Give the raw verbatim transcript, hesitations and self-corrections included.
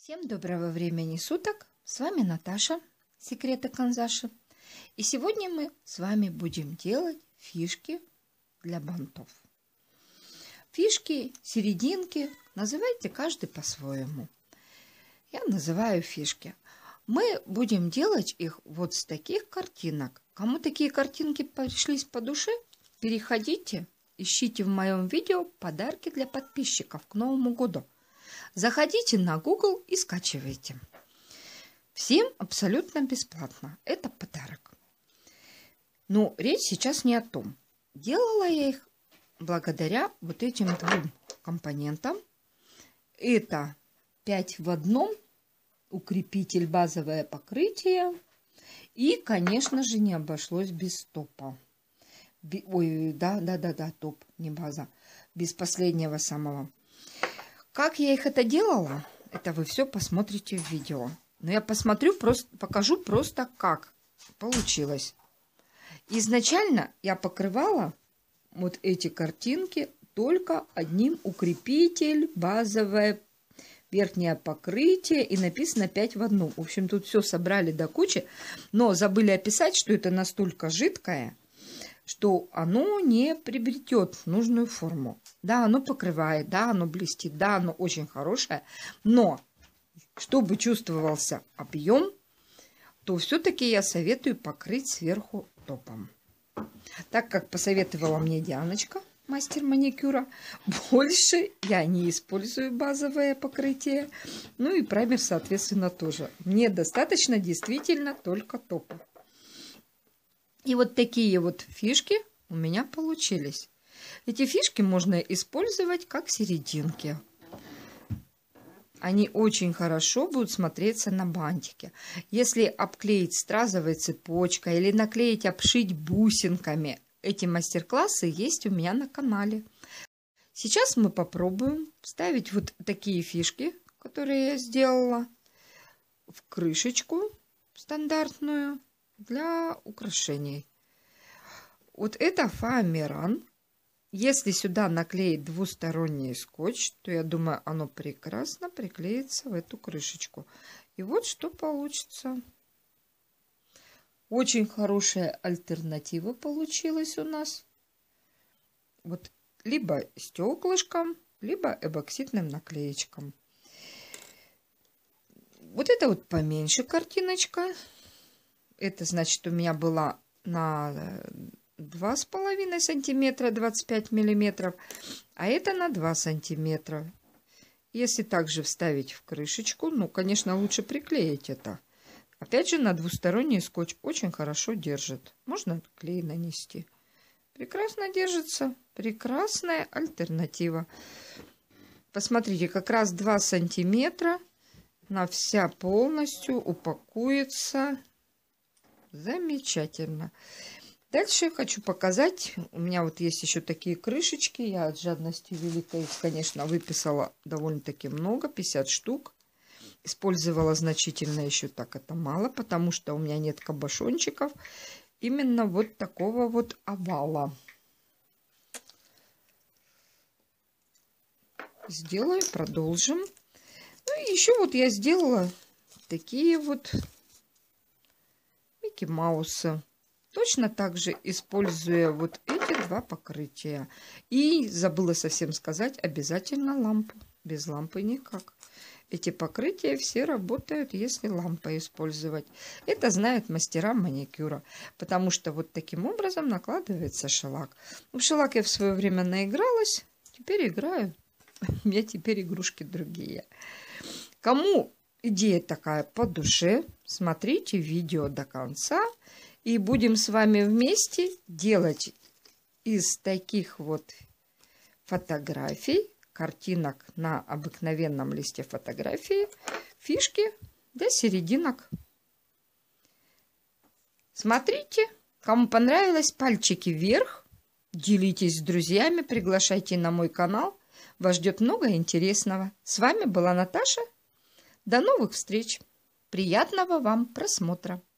Всем доброго времени суток! С вами Наташа, Секреты Канзаши. И сегодня мы с вами будем делать фишки для бантов. Фишки, серединки, называйте каждый по-своему. Я называю фишки. Мы будем делать их вот с таких картинок. Кому такие картинки пришлись по душе, переходите, ищите в моем видео подарки для подписчиков к Новому году. Заходите на Google и скачивайте. Всем абсолютно бесплатно. Это подарок. Но речь сейчас не о том. Делала я их благодаря вот этим двум компонентам. Это пять в одном, укрепитель, базовое покрытие. И, конечно же, не обошлось без топа. Ой, да, да, да, да, топ, не база. Без последнего самого. Как я их это делала, это вы все посмотрите в видео. Но я посмотрю, просто покажу просто, как получилось. Изначально я покрывала вот эти картинки только одним укрепитель, базовое верхнее покрытие, и написано пять в одном. В общем, тут все собрали до кучи, но забыли описать, что это настолько жидкое, что оно не приобретет нужную форму. Да, оно покрывает, да, оно блестит, да, оно очень хорошее, но чтобы чувствовался объем, то все-таки я советую покрыть сверху топом. Так как посоветовала мне Дианочка, мастер маникюра, больше я не использую базовое покрытие, ну и праймер, соответственно, тоже. Мне достаточно действительно только топа. И вот такие вот фишки у меня получились. Эти фишки можно использовать как серединки. Они очень хорошо будут смотреться на бантике. Если обклеить стразовой цепочкой или наклеить, обшить бусинками, эти мастер-классы есть у меня на канале. Сейчас мы попробуем вставить вот такие фишки, которые я сделала, в крышечку стандартную для украшений. Вот это фоамиран. Если сюда наклеить двусторонний скотч, то я думаю, оно прекрасно приклеится в эту крышечку. И вот что получится. Очень хорошая альтернатива получилась у нас. Вот либо стеклышком, либо эбоксидным наклеечком. Вот это вот поменьше картиночка. Это значит, у меня была на два с половиной сантиметра, двадцать пять миллиметров, а это на два сантиметра. Если также вставить в крышечку, ну, конечно, лучше приклеить это. Опять же, на двусторонний скотч очень хорошо держит. Можно клей нанести. Прекрасно держится. Прекрасная альтернатива. Посмотрите, как раз два сантиметра. Она вся полностью упакуется. Замечательно. Дальше хочу показать. У меня вот есть еще такие крышечки. Я от жадности великой их, конечно, выписала довольно-таки много. пятьдесят штук. Использовала значительно еще так. Это мало, потому что у меня нет кабошончиков. Именно вот такого вот овала. Сделаю, продолжим. Ну и еще вот я сделала такие вот Микки Маусы. Точно так же используя вот эти два покрытия. И забыла совсем сказать, обязательно лампу. Без лампы никак. Эти покрытия все работают, если лампой использовать. Это знают мастера маникюра. Потому что вот таким образом накладывается шеллак. В шеллак я в свое время наигралась. Теперь играю. У меня теперь игрушки другие. Кому идея такая по душе, смотрите видео до конца. И будем с вами вместе делать из таких вот фотографий, картинок на обыкновенном листе фотографии, фишки для серединок. Смотрите, кому понравилось, пальчики вверх, делитесь с друзьями, приглашайте на мой канал. Вас ждет много интересного. С вами была Наташа. До новых встреч. Приятного вам просмотра.